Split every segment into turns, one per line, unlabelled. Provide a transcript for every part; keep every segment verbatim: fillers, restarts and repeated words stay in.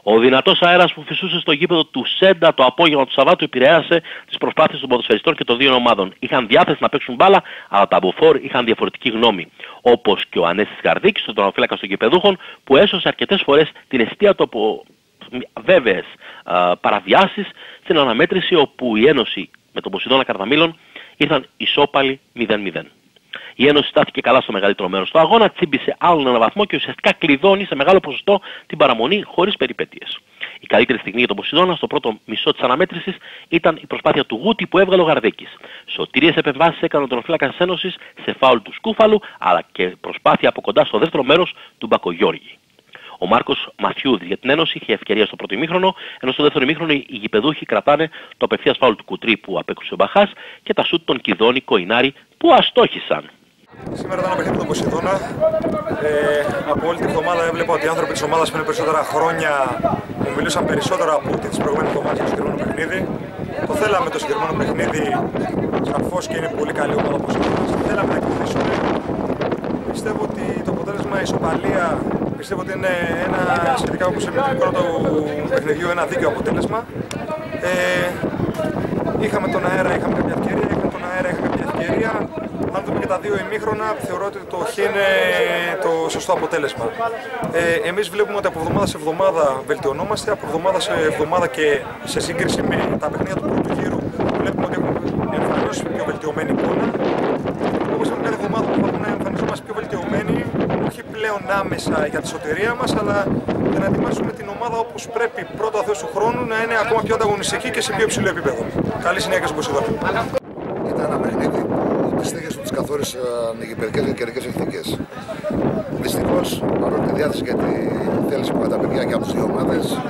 Ο δυνατός αέρας που φυσούσε στο γήπεδο του Σέντα το απόγευμα του Σαββάτου επηρέασε τις προσπάθειες των ποδοσφαιριστών και των δύο ομάδων. Είχαν διάθεση να παίξουν μπάλα, αλλά τα αμποφόρ είχαν διαφορετική γνώμη. Όπως και ο Ανέστης Καρδίκης, ο τερματοφύλακας των γηπεδούχων, που έσωσε αρκετές φορές την αιστεία του από βέβαιες α, παραβιάσεις στην αναμέτρηση, όπου η Ένωση με τον Ποσειδώνα Καρδαμήλων ήρθαν ισόπαλοι μηδέν μηδέν. Η Ένωση στάθηκε καλά στο μεγαλύτερο μέρος του αγώνα, τσίμπησε άλλον ένα βαθμό και ουσιαστικά κλειδώνει σε μεγάλο ποσοστό την παραμονή χωρίς περιπέτειες. Η καλύτερη στιγμή για τον Ποσειδώνα στο πρώτο μισό της αναμέτρησης ήταν η προσπάθεια του Γούτη που έβγαλε ο Γαρδέκης. Σωτήριες επεμβάσεις έκανε ο τερματοφύλακας της Ένωσης σε φάουλ του Σκούφαλου, αλλά και προσπάθεια από κοντά στο δεύτερο μέρος του Μπακογιώργη. Ο Μάρκος Μαθιούδης για την Ένωση είχε ευκαιρία στο πρώτο ημίχρονο, ενώ στο δεύτερο ημίχρονο οι γηπεδούχοι κρατάνε το απευθείας φάουλ του Κουτρί που απέκρουσε ο Μπαχάς και τα σούτ των Κιδώνη Κοϊνάρη που αστόχησαν.
Σήμερα ήταν ένα παιχνίδι του Ποσειδώνα. Ε, από όλη την εβδομάδα έβλεπα ότι οι άνθρωποι της ομάδας που είναι περισσότερα χρόνια μου μιλούσαν περισσότερο από ό,τι τις προηγούμενες εβδομάδες για το συγκεκριμένο παιχνίδι. Το θέλαμε το συγκεκριμένο παιχνίδι, σαφώς και είναι πολύ καλή ομάδα Ποσειδώνας. Θέλαμε να κερδίσουμε. Πιστεύω ότι το αποτέλεσμα ισοπαλία, πιστεύω ότι είναι ένα σχετικά όπως σε το πρώτο παιχνιδιού ένα δίκαιο αποτέλεσμα. Ε, είχαμε τον αέρα, είχαμε κάποια ευκαιρία, είχαμε τον αέρα, είχαμε κάποια ευκαιρία. Αν δούμε και τα δύο ημίχρονα, θεωρώ ότι το χ είναι το σωστό αποτέλεσμα. Ε, εμείς βλέπουμε ότι από εβδομάδα σε εβδομάδα βελτιωνόμαστε, από εβδομάδα σε εβδομάδα και σε σύγκριση με τα παιχνίδια του πρώτου γύρου βλέπουμε ότι έχουμε εμφανίσει πιο βελτιωμένη εικόνα. Όπως έχουμε κάθε εβδομάδα που προσπαθούμε να εμφανιζόμαστε πιο βελτιωμένοι, όχι πλέον άμεσα για τη σωτηρία μας, αλλά για να ετοιμάσουμε την ομάδα όπως πρέπει πρώτα Θεός του χρόνου να είναι ακόμα πιο ανταγωνιστική και σε πιο υψηλό επίπεδο. Καλή συνέχεια στον Ποσειδώνα.
Ήταν ένα παιχνίδι που τις τύχες του τις καθόρισαν οι γηπεδικές και καιρικές εχθικές. Δυστυχώς, παρόλο τη διάθεση και τη θέληση που είχαν τα παιδιά και από τις δύο ομάδες,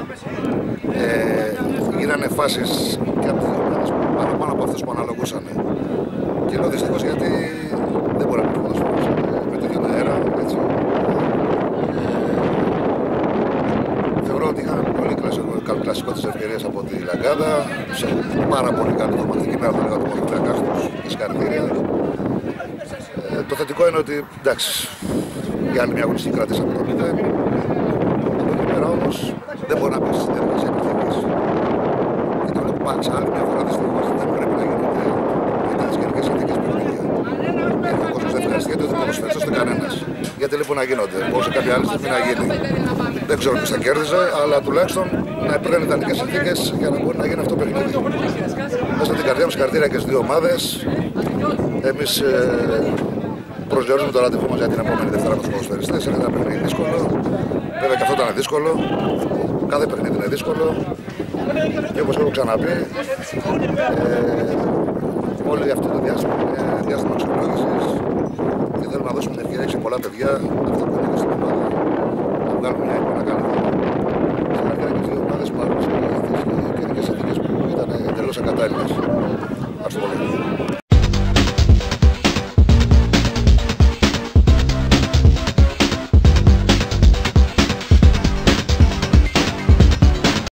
ε, γίνανε φάσεις και από τις δύο ομάδες παραπάνω από αυτές που αναλογούσαν. Και λέω δυστυχώς γιατί δεν μπορεί να πει ποδοσφαίρος με τέτοιον αέρα. Έτσι. Ε, θεωρώ ότι είχαν πολύ κλασικότερες ευκαιρίες από τη Λαγκάδα, σε πάρα πολύ καλή δωματική μέρα θα λέγα το μαθητριακάς τους και συγχαρητήρια. Ε, το θετικό είναι ότι εντάξει, για άλλη μια αγωνιστική κρατήσαμε το μηδέν. Από εκεί πέρα όμως δεν μπορεί να πέσει στην διαδικασία επιθυμής. Και το βλέπω πάλι σε άλλη μια φορά δυστυχώς δεν πρέπει να γίνονται μετά τις γενικές συνθήκες παιχνίδια. Γιατί ο κόσμος δεν ευχαριστιέται ούτε ποδοσφαιριστές ούτε κανένας. Γιατί λοιπόν να γίνονται, όπως σε κάποια άλλη στιγμή να γίνει. Δεν ξέρω ποιος θα κέρδιζε, αλλά τουλάχιστον να υπήρχαν ιδανικές συνθήκες για να μπορεί να γίνει αυτό το παιχνίδι. Μέσα από την καρδιά μου συγχαρητήρια και στις δύο ομάδες. Εμείς ε, προσδιορίζουμε το ραντεβού μας για την επόμενη Δευτέρα με τους ποδοσφαιριστές. Είναι ένα παιχνίδι δύσκολο. Βέβαια και αυτό ήταν δύσκολο. Κάθε παιχνίδι είναι δύσκολο. Και όπως έχω ξαναπεί, ε, όλη αυτή το διάστημα είναι διάστημα αξιολόγησης και θέλουμε να δώσουμε την ευκαιρία σε πολλά παιδιά αυτό που είναι στην ομάδα. Να βγάλουμε μια εικόνα καλή. Συγχαρητήρια και τις δύο ομάδες παρόλες και τις καιρικές συνθήκες που ήταν εντελώς ακατάλληλες.